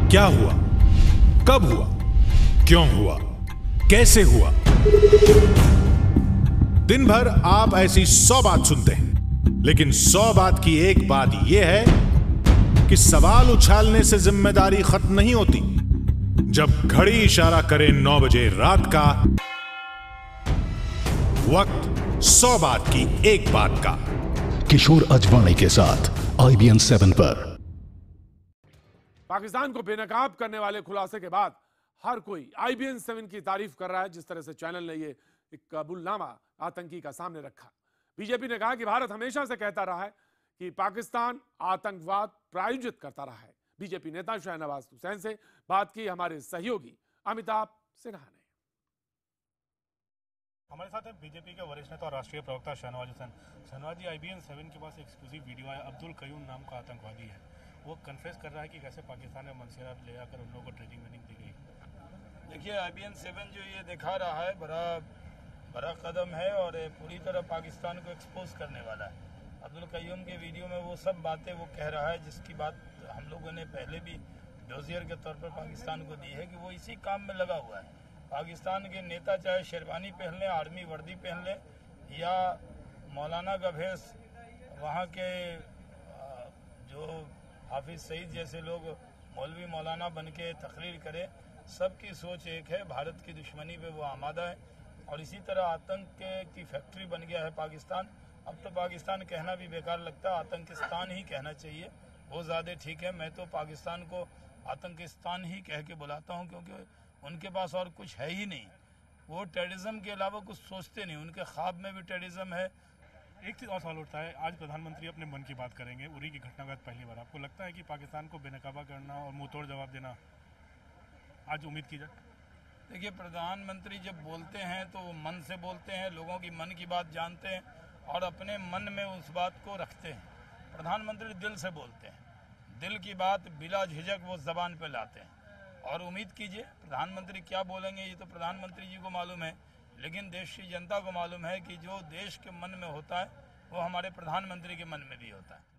क्या हुआ, कब हुआ, क्यों हुआ, कैसे हुआ। दिन भर आप ऐसी 100 बात सुनते हैं, लेकिन 100 बात की एक बात यह है कि सवाल उछालने से जिम्मेदारी खत्म नहीं होती। जब घड़ी इशारा करे 9 बजे रात का, वक्त 100 बात की एक बात का। किशोर अजवाणी के साथ IBN 7 पर। पाकिस्तान को बेनकाब करने वाले खुलासे के बाद हर कोई IBN 7 की तारीफ कर रहा है। जिस तरह से चैनल ने ये एक कबूलनामा आतंकी का सामने रखा। बीजेपी ने कहा कि भारत हमेशा से कहता रहा है कि पाकिस्तान आतंकवाद प्रायोजित करता रहा है। बीजेपी नेता शाहनवाज हुसैन से बात की हमारे सहयोगी अमिताभ सिन्हा ने। हमारे साथ है बीजेपी के वरिष्ठ नेता और राष्ट्रीय प्रवक्ता शाहनवाज हुसैन। शाहनवाज जी, IBN 7 के पास एक्सक्लूसिव वीडियो आया। अब्दुल कयूम नाम का आतंकवादी है, वो कन्फेस कर रहा है कि कैसे पाकिस्तान में मनसेरा ले जाकर उन लोगों को ट्रेनिंग वेनिंग दी गई। देखिए, IBN 7 जो ये दिखा रहा है बड़ा कदम है और पूरी तरह पाकिस्तान को एक्सपोज करने वाला है। अब्दुल कयूम के वीडियो में वो सब बातें वो कह रहा है जिसकी बात हम लोगों ने पहले भी डोजियर के तौर पर पाकिस्तान को दी है कि वो इसी काम में लगा हुआ है। पाकिस्तान के नेता चाहे शेरवानी पहन लें, आर्मी वर्दी पहन लें या मौलाना का भेष वहाँ के जो हाफिज सईद जैसे लोग मौलवी मौलाना बन के तकरीर करें, सबकी सोच एक है, भारत की दुश्मनी पे वो आमादा है। और इसी तरह आतंक की फैक्ट्री बन गया है पाकिस्तान। अब तो पाकिस्तान कहना भी बेकार लगता है, आतंकिस्तान ही कहना चाहिए, वो ज़्यादा ठीक है। मैं तो पाकिस्तान को आतंकिस्तान ही कह के बुलाता हूँ, क्योंकि उनके पास और कुछ है ही नहीं। वो टेररिज्म के अलावा कुछ सोचते नहीं, उनके ख्वाब में भी टेररिज्म है। एक चीज़ और सवाल उठता है, आज प्रधानमंत्री अपने मन की बात करेंगे। उरी की घटना के बाद पहली बार आपको लगता है कि पाकिस्तान को बेनकाबा करना और मुंहतोड़ जवाब देना आज उम्मीद की जाए? देखिए, प्रधानमंत्री जब बोलते हैं तो वो मन से बोलते हैं, लोगों की मन की बात जानते हैं और अपने मन में उस बात को रखते हैं। प्रधानमंत्री दिल से बोलते हैं, दिल की बात बिला झिझक वो ज़बान पे लाते हैं। और उम्मीद कीजिए प्रधानमंत्री क्या बोलेंगे ये तो प्रधानमंत्री जी को मालूम है, लेकिन देश की जनता को मालूम है कि जो देश के मन में होता है वो हमारे प्रधानमंत्री के मन में भी होता है।